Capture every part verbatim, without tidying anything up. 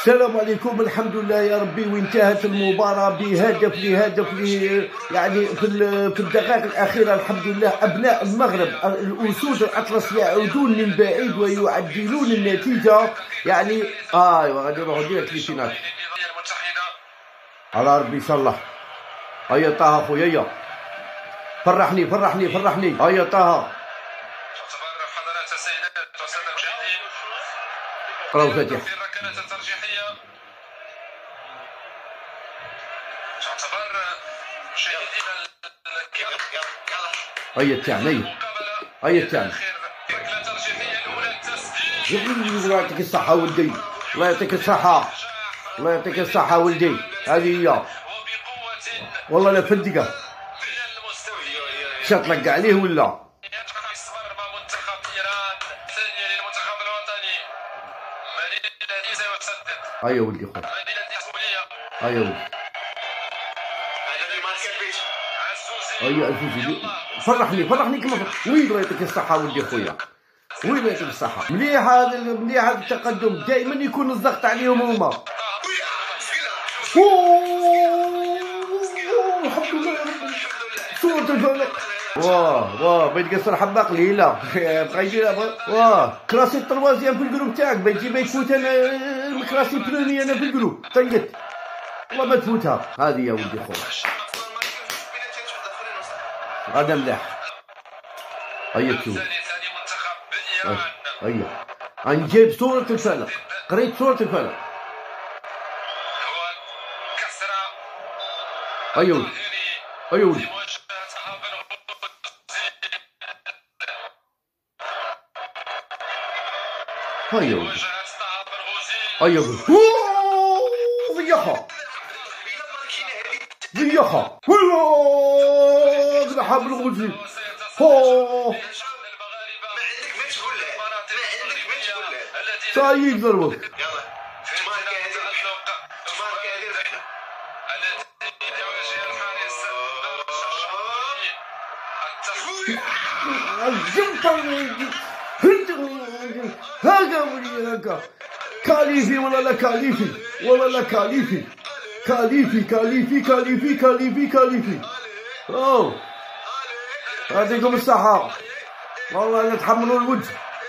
السلام عليكم. الحمد لله يا ربي، وانتهت المباراة بهدف لهدف لي يعني في في الدقائق الأخيرة. الحمد لله أبناء المغرب الأسود الأطلس يعودون من بعيد ويعدلون النتيجة. يعني آه ايوا غادي نروحو ديريكت للفينال على ربي ان شاء الله. هيا طه خويا، هيا فرحني فرحني فرحني. هيا طه حضرات السيدات والسادة المشاهدين، قراو فاتحة في الركلات الترجيحية تعتبر مشاهدينا الكرام. هيا تاعنا، هيا هيا تاعنا. الركلة الترجيحية الأولى التسديد. الله يعطيك الصحة ولدي، الله يعطيك الصحة، الله يعطيك الصحة ولدي. هذه هي والله لا فندقة شاطلق عليه ولا منتخب إيران ثانية للمنتخب الوطني. مدينة سيسدد. هيا ولدي خويا، مدينة مسؤولية. هيا ولدي، هيا الفوزي. فرحني فرحني كما فرح. وين الله يعطيك الصحة ولدي خويا، وين الله يعطيك الصحة. مليح هذا مليح هذا التقدم، دائما يكون الضغط عليهم هما. الحمد لله يا ربي، صورة الفلك. واه واه بغيت تقصر حبه قليله، بقى يدير واه كلاسي التروازيام في الجروب تاعك، بغيتي ما يتفوت انا كلاسي بروني انا في الجروب. طيب والله ما تفوتها هذه يا ولدي خويا. هذا ملاح. هيا تشوف، هيا غنجيب صورة الفلك. قريت صورة الفلك. هيا ولدي، هيا ولدي، هيا ولدي، هيا ولدي. ضيعها ضيعها والله ذبحها بالغوزي. اوه سايق ضربك. هاكا ولي هاكا كاليفي ولا لا كاليفي ولا لا كاليفي كاليفي كاليفي كاليفي كاليفي كاليفي. اوه يعطيكم الصحة والله لا تحملوا الوجه.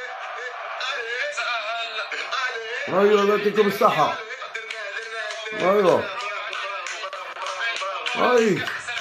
ايوه يعطيكم الصحة. ايوه هاي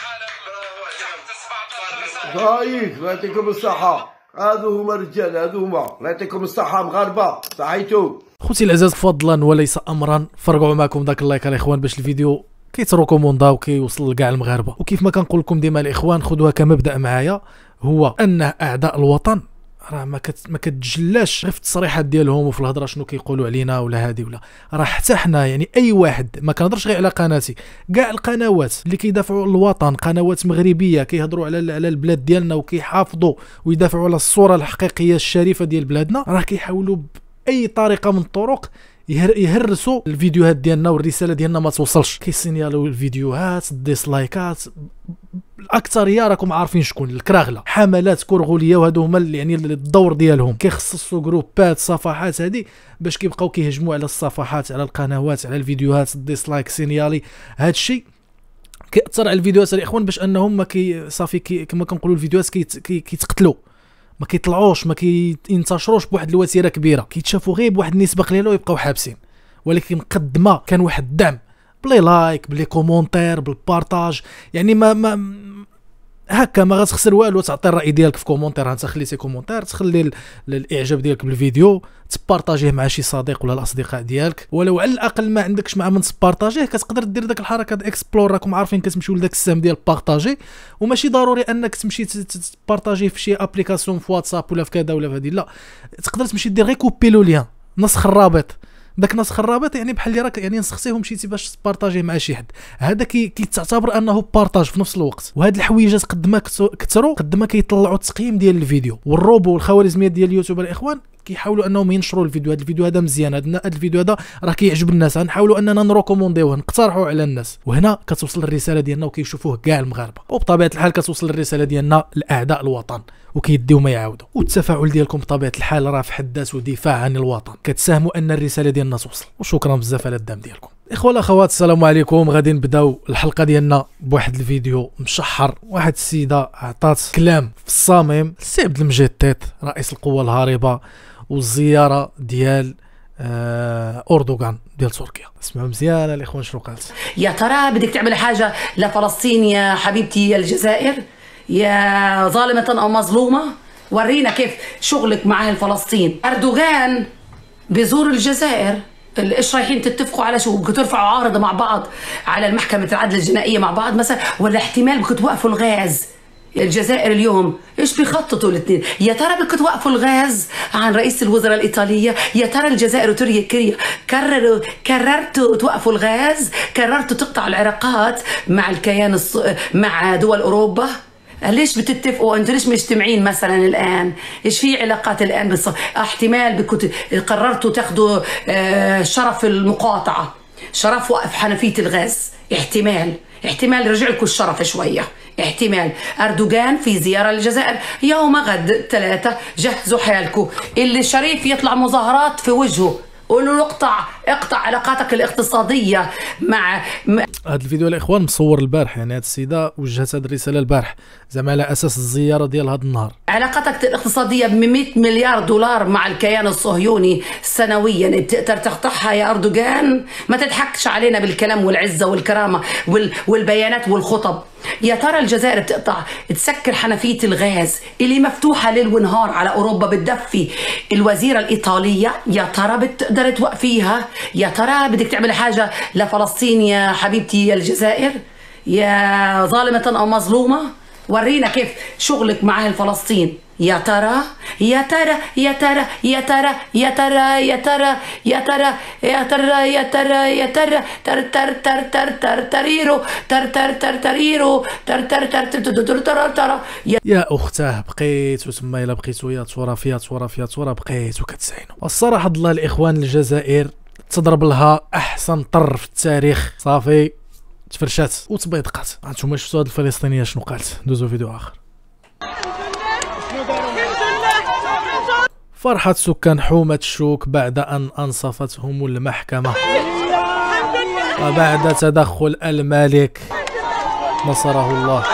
هاي يعطيكم الصحة. هادو هما الرجال، هادو هما. الله يعطيكم الصحة مغاربة، صحيتو. خوتي العزاز، فضلا وليس امرا فرقعوا معكم داك اللايك الاخوان باش الفيديو كيتروكوموندا وكيوصل لكاع المغاربه. وكيف ما كنقول لكم ديما الاخوان، خذوها كمبدا معايا، هو ان اعداء الوطن راه ما كت ما كتجلاش غير في التصريحات ديالهم وفي الهضره شنو كيقولوا علينا ولا هادي ولا راه حتى حنا. يعني اي واحد، ما كنهضرش غير على قناتي، كاع القنوات اللي كيدافعوا الوطن، قنوات مغربيه كيهضروا على على البلاد ديالنا وكيحافظوا ويدافعوا على الصوره الحقيقيه الشريفه ديال بلادنا، راه كيحاولوا باي طريقه من الطرق يهر يهرسوا الفيديوهات ديالنا والرساله ديالنا ما توصلش. كيسينيالوا الفيديوهات، الديسلايكات، الاكثريه راكم عارفين شكون، الكراغله، حملات كرغوليه، وهادو هما يعني الدور ديالهم. كيخصصوا جروبات، صفحات هذه باش كيبقاو كيهجموا على الصفحات، على القنوات، على الفيديوهات، الديسلايك، سينيالي. هذا الشيء كيأثر على الفيديوهات الاخوان، باش انهم ما كي صافي كي كما كنقولوا الفيديوهات كيتقتلوا، ما كيطلعوش، ما كينتشروش بواحد الوتيره كبيره، كيتشافوا غير بواحد النسبه قليله ويبقاو حابسين. ولكن قد ما كان واحد الدعم بلي لايك، بلي كومونتير، بالبارطاج، يعني ما ما هكا ما غتخسر والو. تعطي الراي ديالك في كومونتير، انت خليتي كومونتير، تخلي الاعجاب ديالك بالفيديو، تبارطاجيه مع شي صديق ولا الاصدقاء ديالك، ولو على الاقل ما عندكش مع من تبارطاجيه كتقدر دير داك الحركه د اكسبلور. راكم عارفين كتمشيو لذاك السهم ديال بارطاجي، وماشي ضروري انك تمشي تبارطاجيه في شي ابليكاسيون في واتساب ولا في كذا ولا في هذه، لا، تقدر تمشي دير غير كوبي لو ليان، نسخ الرابط. داك نسخ الرابط يعني بحال اللي راك يعني نسختيه ومشيتي باش تبارطاجيه مع شي حد، هذا كي كيتعتبر انه بارطاج في نفس الوقت. وهاد الحويجات قد ما كثروا قد ما كيطلعوا التقييم ديال الفيديو، والروبو والخوارزميات ديال اليوتيوب الاخوان كيحاولوا انهم ينشروا الفيديو. هذا الفيديو هذا مزيان، هذا الفيديو هذا راه كيعجب الناس، غنحاولوا اننا نروكومونديوه نقترحوا على الناس. وهنا كتوصل الرساله ديالنا وكيشوفوه كاع المغاربه، وبطبيعه الحال كتوصل الرساله ديالنا لاعداء الوطن وكيديو ما يعاودوا. والتفاعل ديالكم بطبيعه الحال راه في حد ذاته دفاع عن الوطن، كتساهموا ان الرساله ديالنا توصل. وشكرا بزاف على الدعم ديالكم. اخوة الاخوات السلام عليكم. غادي نبداو الحلقه ديالنا بواحد الفيديو مشحر. واحد السيده عطات كلام في الصميم للسي عبد المجيد تيت رئيس القوه الهاربه والزياره ديال آه اردوغان ديال تركيا. اسمعوا مزيان الاخوان شنو قالت. يا ترى بدك تعمل حاجه لفلسطين يا حبيبتي يا الجزائر يا ظالمه او مظلومه؟ ورينا كيف شغلك مع اهل فلسطين. اردوغان بيزور الجزائر، ايش رايحين تتفقوا على شو؟ بدكم ترفعوا عارضه مع بعض على المحكمه العدل الجنائيه مع بعض مثلا، ولا احتمال بدكم توقفوا الغاز؟ الجزائر اليوم ايش بيخططوا الاثنين؟ يا ترى بدكم توقفوا الغاز عن رئيس الوزراء الايطاليه؟ يا ترى الجزائر وتركيا كرروا كررتوا توقفوا الغاز؟ كررتوا تقطعوا العلاقات مع الكيان الص... مع دول اوروبا؟ ليش بتتفقوا انتوا؟ ليش مجتمعين مثلا الان؟ ايش في علاقات الان بالص... احتمال بدكم قررتوا تاخذوا آه شرف المقاطعه، شرف وقف حنفيه الغاز، احتمال احتمال يرجع لكم الشرف شويه، احتمال. اردوغان في زياره للجزائر يوم غد ثلاثة، جهزوا حالكم. اللي شريف يطلع مظاهرات في وجهه قولوا له اقطع اقطع علاقاتك الاقتصاديه مع م... هذا الفيديو الاخوان مصور البارح، يعني هذه السيده وجهت هذه الرساله البارح زعما على اساس الزياره ديال هذا النهار. علاقاتك الاقتصاديه ب مئة مليار دولار مع الكيان الصهيوني سنويا بتقدر تقطعها يا اردوغان؟ ما تضحكش علينا بالكلام والعزه والكرامه وال... والبيانات والخطب. يا ترى الجزائر بتقطع تسكر حنفيه الغاز اللي مفتوحه ليل ونهار على اوروبا بتدفي الوزيره الايطاليه؟ يا ترى بتقدر توقفيها؟ يا ترى بدك تعمل حاجه لفلسطين يا حبيبتي يا الجزائر يا ظالمه او مظلومه؟ ورينا كيف شغلك مع اهل فلسطين. يا ترى يا ترى يا ترى يا ترى يا ترى يا ترى يا ترى يا ترى يا ترى يا ترى تر تر تر تر تر تريرو تر تر تر تريرو تر تر تر تر تر تر. يا اختاه بقيت وتما الا بقيتوا يا تورا فيها تورا فيها تورا بقيتوا كتسعينوا. والصراحه الله الاخوان الجزائر تضرب لها احسن طر في التاريخ، صافي تفرشات وتبيضقات. هانتوما شفتوا هاد الفلسطينيه شنو قالت. ندوزو فيديو اخر. فرحة سكان حومة الشوك بعد أن أنصفتهم المحكمة وبعد تدخل الملك نصره الله.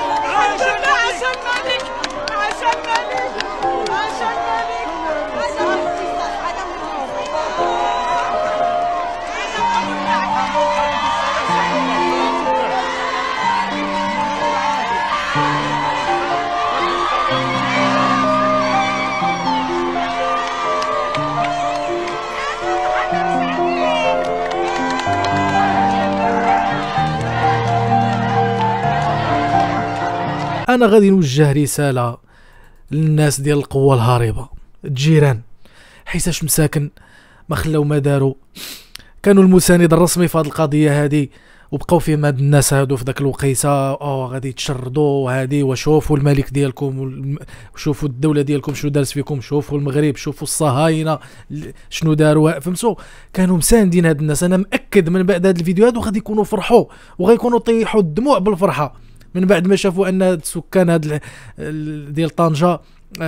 انا غادي نوجه رساله للناس ديال القوه الهاربه الجيران، حيتاش مساكن ما خلاو ما داروا، كانوا المساند الرسمي في هذه القضيه هذه وبقاو فيهم هاد الناس هادو في ذاك الوقيته اه غادي تشردوا هادي وشوفوا الملك ديالكم وشوفوا الدوله ديالكم شنو دارت فيكم، شوفوا المغرب شوفوا الصهاينه شنو داروا، فهمتوا؟ كانوا مساندين هاد الناس. انا مأكد من بعد هاد الفيديو هادو غادي يكونوا فرحوا وغيكونوا طيحوا الدموع بالفرحه من بعد ما شافوا ان السكان هاد ديال طنجة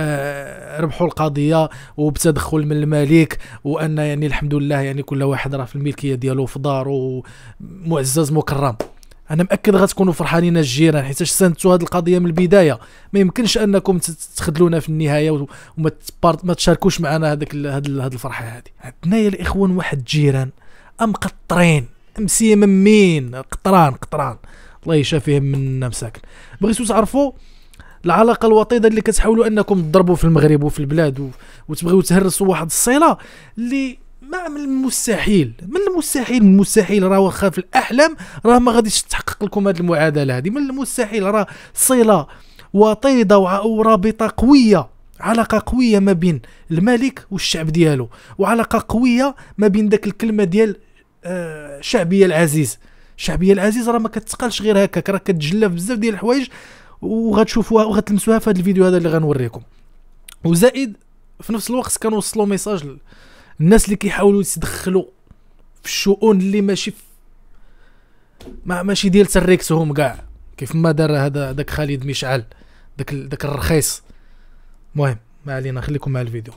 آه ربحوا القضيه وبتدخل من الملك، وان يعني الحمد لله يعني كل واحد راه في الملكيه ديالو في دارو معزز مكرم. انا مأكد غتكونوا فرحانين الجيران حيتاش ساندتوا هاد القضيه من البدايه. ما يمكنش انكم تخذلونا في النهايه وما ما تشاركوش معنا هذاك هاد الفرحه هذه. عندنا يا الاخوان واحد الجيران مقطرين مسيممين قطران قطران الله يشافيهم منا مساكن. بغيتو تعرفوا العلاقه الوطيده اللي كتحاولوا انكم تضربوا في المغرب وفي البلاد وتبغيو تهرسوا واحد الصله اللي ما من المستحيل من المستحيل من المستحيل راه واخا في الاحلام راه ما غاديش تحقق لكم هذه المعادله هذه. من المستحيل، راه صله وطيده ورابطه قويه، علاقه قويه ما بين الملك والشعب ديالو، وعلاقه قويه ما بين داك الكلمه ديال آه شعبيه العزيز. الشعبيه العزيز راه ما كتقالش غير هكاك، راه كتجلى بزاف ديال الحوايج وغتشوفوها وغتلمسوها في هذا الفيديو هذا اللي غنوريكم. وزائد في نفس الوقت كنوصلوا ميساج الناس اللي كيحاولوا يتدخلوا في الشؤون اللي ماشي ما ماشي ديال تريكسهم كاع، كيف ما دار هذا داك خالد مشعل داك داك الرخيص. المهم ما علينا، خليكم مع الفيديو.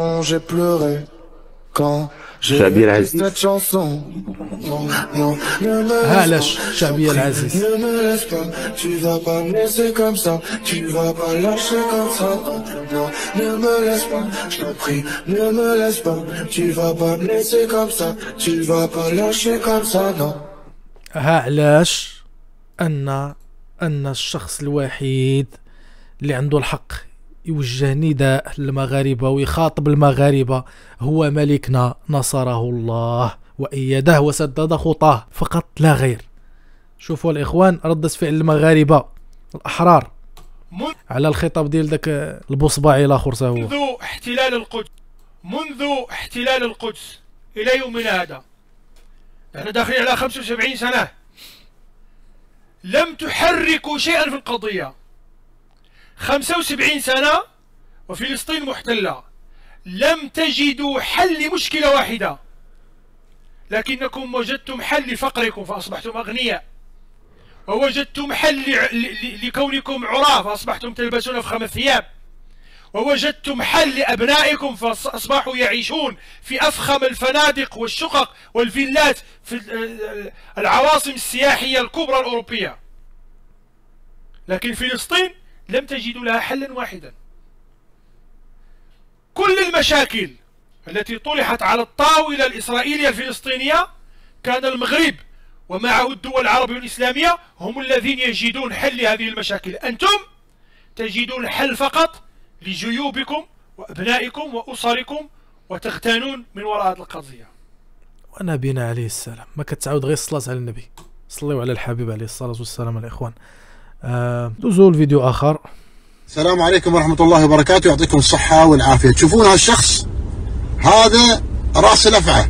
شعبي العزيز. ها علاش شعبي العزيز. ها علاش ان ان الشخص الوحيد اللي عنده الحق يوجه نداء للمغاربة ويخاطب المغاربة هو ملكنا نصره الله وأيده وسدد خطاه فقط لا غير. شوفوا الإخوان ردة فعل المغاربة الأحرار على الخطاب ديال داك البوصباعي الآخر. هو منذ احتلال القدس منذ احتلال القدس إلى يومنا هذا، نحن داخلين على خمسة وسبعين سنة لم تحركوا شيئا في القضية. خمسة وسبعين سنة وفلسطين محتلة، لم تجدوا حل لمشكلة واحدة، لكنكم وجدتم حل لفقركم فأصبحتم أغنياء، ووجدتم حل لكونكم عراة فأصبحتم تلبسون أفخم الثياب، ووجدتم حل لأبنائكم فأصبحوا يعيشون في أفخم الفنادق والشقق والفيلات في العواصم السياحية الكبرى الأوروبية. لكن فلسطين لم تجدوا لها حلا واحدا. كل المشاكل التي طرحت على الطاولة الإسرائيلية الفلسطينية كان المغرب ومعه الدول العربية والإسلامية هم الذين يجدون حل لهذه المشاكل. أنتم تجدون حل فقط لجيوبكم وأبنائكم وأسركم وتغتانون من وراء هذه القضية. ونبينا عليه السلام ما كتعاود غير الصلاة على النبي، صلوا على الحبيب عليه الصلاة والسلام. الإخوان آه دوزوا الفيديو آخر. السلام عليكم ورحمة الله وبركاته، يعطيكم الصحة والعافية. تشوفون هالشخص هذا راس الأفعى،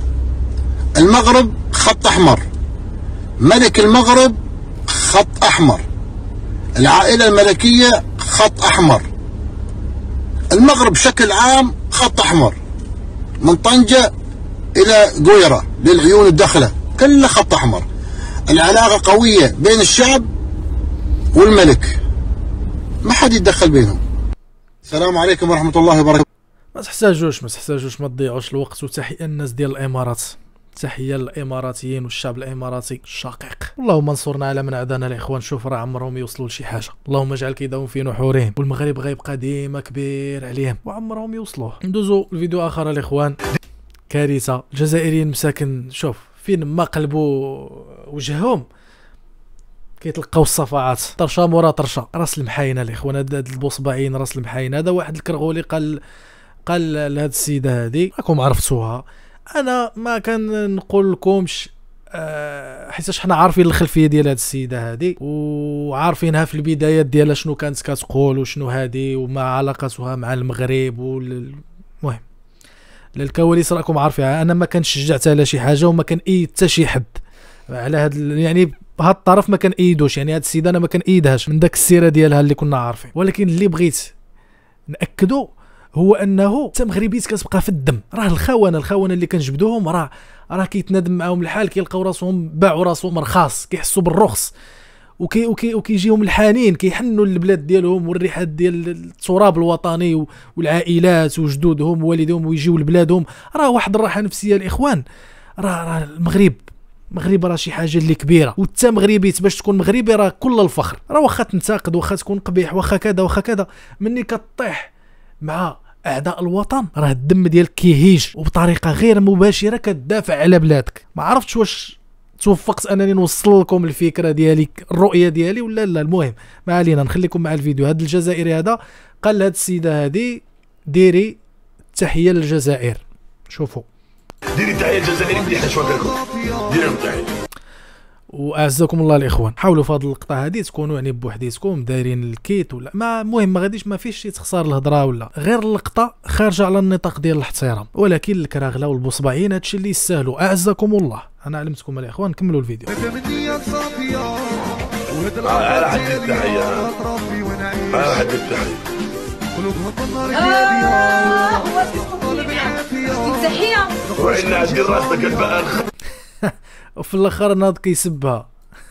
المغرب خط أحمر، ملك المغرب خط أحمر، العائلة الملكية خط أحمر، المغرب بشكل عام خط أحمر، من طنجة إلى قويرة للعيون الدخلة كله خط أحمر. العلاقة قوية بين الشعب والملك، ما حد يتدخل بينهم. السلام عليكم ورحمة الله وبركاته. ما تحتاجوش ما تحتاجوش ما تضيعوش الوقت. وتحية الناس ديال الإمارات، تحية للإماراتيين والشعب الإماراتي الشقيق. اللهم انصرنا على من عادانا الإخوان. شوف راه عمرهم يوصلوا لشي حاجة، اللهم اجعل كيدهم في نحورهم، والمغرب غيبقى ديما كبير عليهم وعمرهم يوصلوه. ندوزو الفيديو آخر الإخوان. كارثة، الجزائريين مساكن شوف فين ما قلبوا وجههم كيتلقاو الصفعات طرشه مورا طرشه. راس المحاينه الاخوان، هاد البوصباعين راس المحاينه، هذا واحد الكرغولي قال قال لهاد السيده هذه راكم عرفتوها. انا ما كنقول لكمش أه حيتاش حنا عارفين الخلفيه ديال هاد السيده هذه وعارفينها في البدايات ديالها شنو كانت كتقول وشنو هذه وما علاقتها مع المغرب. والمهم للكواليس راكم عارفينها. انا ما كنشجعت على شي حاجه وما كنأيد حتى شي حد على هاد يعني بهاد الطرف ما كنأيدوش. يعني هاد السيده انا ما كنأيدهاش من داك السيره ديالها اللي كنا عارفين. ولكن اللي بغيت ناكدو هو انه حتى مغربيت كتبقى في الدم. راه الخونه الخونه اللي كنجبدوهم راه راه كيتنادم معاهم الحال، كيلقاو راسهم باعوا راسهم رخاص، كيحسوا بالرخص وكي وكي وكيجيهم الحنين، كيحنوا للبلاد ديالهم والريحات ديال التراب الوطني والعائلات وجدودهم ووالدهم ويجيو لبلادهم. راه واحد الراحه نفسيه الاخوان. راه راه المغرب المغرب راه شي حاجه اللي كبيره، وانت مغربي باش تكون مغربي راه كل الفخر. راه واخا تنتقد، واخا تكون قبيح، واخا كذا واخا كذا، مني كطيح مع اعداء الوطن راه الدم ديالك كيهيج وبطريقه غير مباشره كتدافع على بلادك. ما عرفتش واش توفقت انني نوصل لكم الفكره ديالي الرؤيه ديالي ولا لا. المهم ما علينا، نخليكم مع الفيديو. هذا الجزائري هذا قال لهاد السيده هذه ديري تحيه للجزائر. شوفوا ديري تحيه للجزائر مليحه شوكاكم، ديري لهم تحيه. واعزكم الله الاخوان، حاولوا في هذه اللقطه هذه تكونوا يعني بوحديتكم دايرين الكيت ولا ما المهم ما غاديش ما فيش شي تخسر الهضره ولا غير اللقطه خارجه على النطاق ديال الاحترام. ولكن الكراغله والبوصباعين هادشي اللي يستاهلوا. اعزكم الله، انا علمتكم الاخوان. كملوا الفيديو. على حد التحيه، على حد التحيه. تحية وإلا عندي راسك البقال. وفي الاخر ناض كيسبها.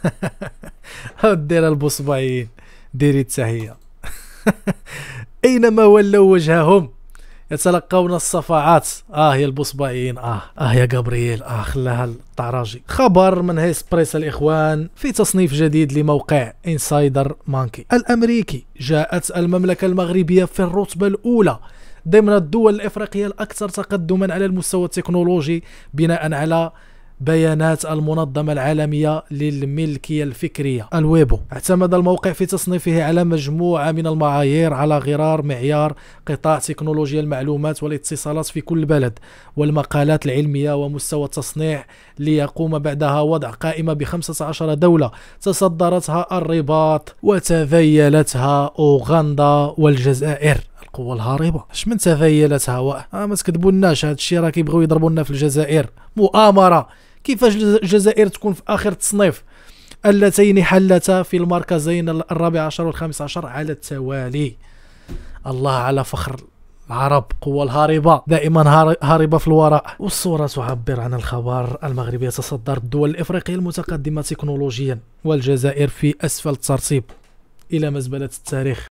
دير البصبعين ديري التحية. اينما ولوا وجههم يتلقون الصفعات. اه يا البصبعين، اه اه يا جابرييل، اه خلاها الطعراجي. خبر من هيسبريس الاخوان في تصنيف جديد لموقع انسايدر مانكي الامريكي. جاءت المملكة المغربية في الرتبة الاولى ضمن الدول الافريقية الاكثر تقدما على المستوى التكنولوجي بناء على بيانات المنظمة العالمية للملكية الفكرية الويبو. اعتمد الموقع في تصنيفه على مجموعة من المعايير على غرار معيار قطاع تكنولوجيا المعلومات والاتصالات في كل بلد والمقالات العلمية ومستوى التصنيع، ليقوم بعدها وضع قائمة بخمسة عشر دولة تصدرتها الرباط وتذيلتها أوغندا والجزائر. القوة الهاربة اش من تذيلتها؟ واه آه ما تكذبوناش، هاد الشيء راه كيبغيو يضربونا في الجزائر. مؤامرة. كيفاش الجزائر تكون في آخر تصنيف؟ اللتين حلتا في المركزين الرابع عشر والخامس عشر على التوالي. الله على فخر العرب. قوة الهاربة دائما هاربة في الوراء. والصورة تعبر عن الخبر. المغرب يتصدر الدول الإفريقية المتقدمة تكنولوجيا والجزائر في أسفل الترتيب إلى مزبلة التاريخ.